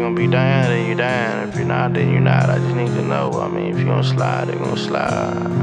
you gonna be down, then you down. If you're not, then you're not. I just need to know. I mean, if you gonna slide, they gonna slide.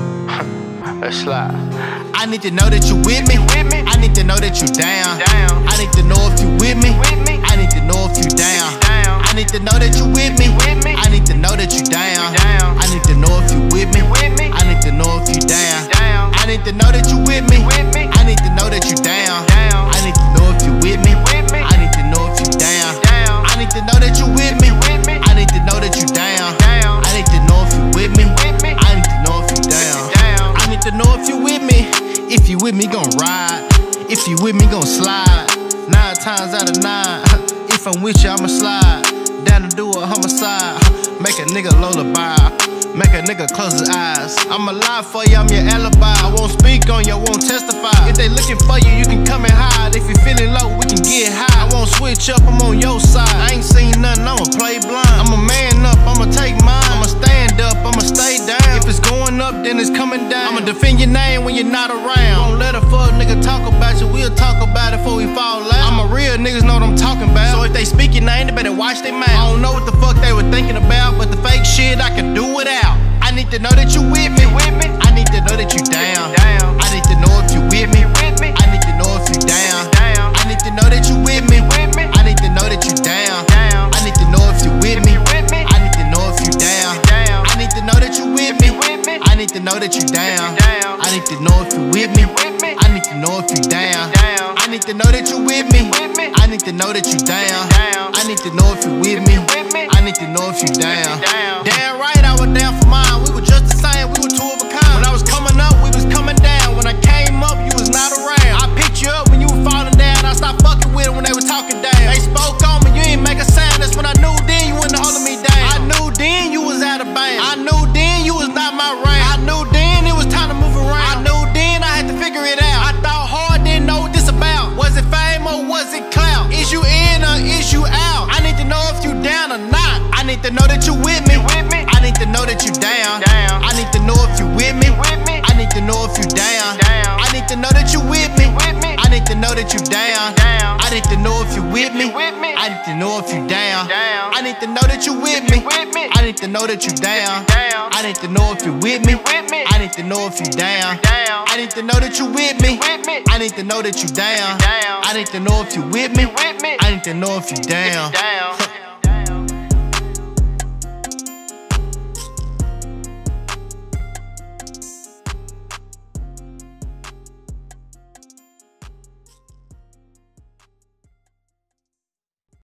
Let's slide. I need to know that you with me. I need to know that you down. I need to know if you with me. I need to know if you down. I need to know that you with me. I need to know that you down. I need to know if you with me. I need to know if you down. I need to know that you with me. I need to know that you down. I need to know if you with me. I need to know if you down. I need to know that you with me. I need to know that you down. I need to know if you with me. I need to know if you down. I need to know if you with me. If you with me, gon' ride. If you with me, gon' slide. 9 times out of 9. If I'm with you, I'ma slide. Down to do a homicide. Make a nigga lullaby. Make a nigga close his eyes. I'ma lie for you, I'm your alibi. I won't speak on you, I won't testify. If they looking for you, you can come and hide. If you feeling low, we can get high. I won't switch up, I'm on your side. I ain't seen nothing, I'ma play blind. I'ma man up, I'ma take mine. I'ma stand up, I'ma stay down. If it's going up, then it's coming down. I'ma defend your name when you're not around. Won't let a fuck nigga talk about you, we'll talk about it before we fall out. I'm a real niggas know what I'm talking about. So if they speak your name, they better watch their mouth. I don't know what the fuck they were thinking about, but the fake shit I can do without. I need to know that you with me. I need to know that you down. I need to know if you with me. I need to know if you down. I need to know that you with me. I need to know that you down. I need to know if you with me. I need to know if you down. I need to know that you with me. I need to know that you down. I need to know if you with me. I need to know if you down. I need to know that you with me. I need to know that you down. I need to know if you with me. I need to know if you down. Damn right, I was down for mine. We were just the same, we were two of a kind. When I was coming up, we was coming down. When I came up, you was not around. I picked you up when you were falling down. I stopped fucking with it when they was talking down. They spoke on me, you ain't make a sound. That's when I knew then you wasn't holding me down. I knew then you was out of bounds. I knew then you was not my range. I knew then it was time to move around. I knew then I had to figure it out. I thought hard, didn't know what this about. Was it fame or was it clout? Is you in or is you out? I need to know if you down or not. I need to know that you with me. I need to know that you down. I need to know if you with me. I need to know if you down. I need to know that you with me. I need to know that you down. I need to know if you with me. I need to know if you down. I need to know that you with me. I need to know that you down. I need to know if you with me. I need to know if you down. I need to know that you with me. I need to know that you down. I need to know if you with me. I need to know if you down.